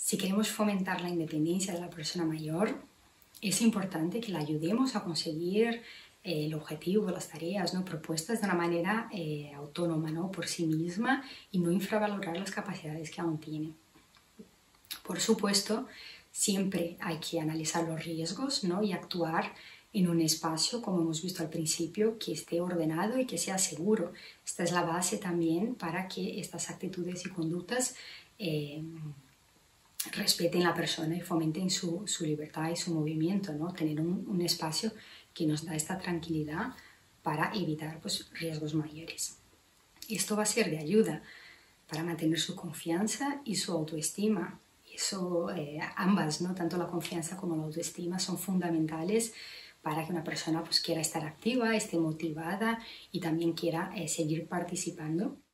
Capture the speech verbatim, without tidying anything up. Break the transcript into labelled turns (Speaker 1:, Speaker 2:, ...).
Speaker 1: Si queremos fomentar la independencia de la persona mayor, es importante que la ayudemos a conseguir eh, el objetivo, las tareas, ¿no?, propuestas de una manera eh, autónoma, ¿no?, por sí misma, y no infravalorar las capacidades que aún tiene. Por supuesto, siempre hay que analizar los riesgos, ¿no?, y actuar en un espacio, como hemos visto al principio, que esté ordenado y que sea seguro. Esta es la base también para que estas actitudes y conductas eh, respeten la persona y fomenten su, su libertad y su movimiento, ¿no? Tener un, un espacio que nos da esta tranquilidad para evitar, pues, riesgos mayores. Esto va a ser de ayuda para mantener su confianza y su autoestima. Eso, eh, ambas, ¿no?, tanto la confianza como la autoestima, son fundamentales para que una persona, pues, quiera estar activa, esté motivada y también quiera eh, seguir participando